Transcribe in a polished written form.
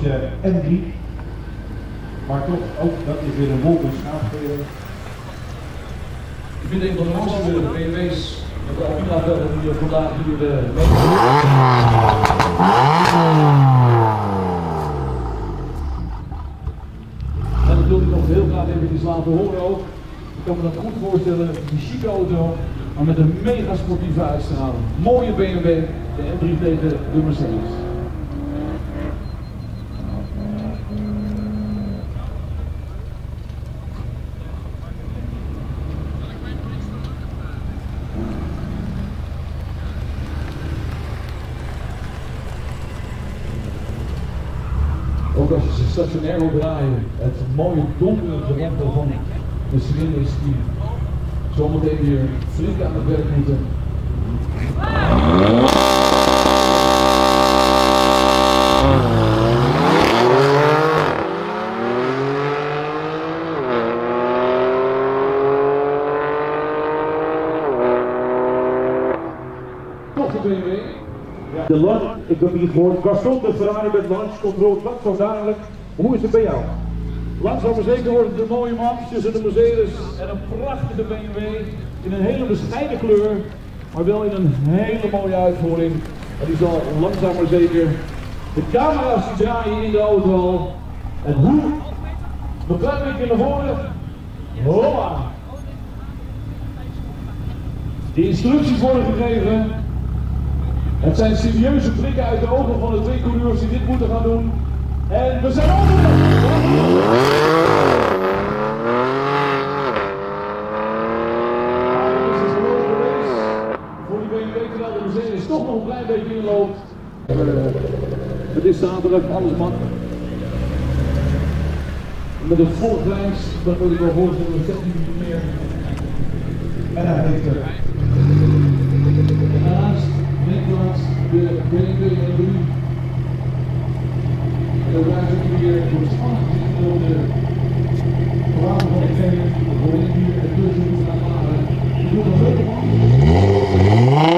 de M3. Maar toch, ook dat is weer een wolken schaapspeler. Ik vind een van de mooiste BMW's met de Alpina velgen die vandaag hier en dat wil ik nog heel graag even laten horen ook. Ik kan me dat goed voorstellen, die chique auto, maar met een mega sportieve uitstraling. Mooie BMW, de M3 tegen de Mercedes. Ook als je ze stationair wil draaien, het mooie donkere gerempel van de cilinders die zometeen weer flink aan het werk moeten. Toch de BMW. De launch, ik heb hier gehoord, Gaston de Ferrari met launch control, wat zo dadelijk. Hoe is het bij jou? Langzaam maar zeker wordt het een mooie match tussen de Mercedes en een prachtige BMW in een hele bescheiden kleur, maar wel in een hele mooie uitvoering. En die zal langzaam maar zeker de camera's die draaien in de auto al. En hoe? Een klein beetje naar voren. Hoppa! De instructies worden gegeven. Het zijn serieuze blikken uit de ogen van de twee coureurs die dit moeten gaan doen. En we zijn onderweg! Dit is een geweldige race voor die BMW, terwijl de Mercedes toch nog een klein beetje inloopt. Het is zaterdag, alles mag. Met een volle grijns, dat wil ik wel voorstellen, 16 minuten meer. En hij heeft er. Daarnaast neemt de BMW M3. En dan blijft het hier voor spannend door de verhaal van de game, waarin hier het tussen moet gaan varen. Ik doe nog heel veel.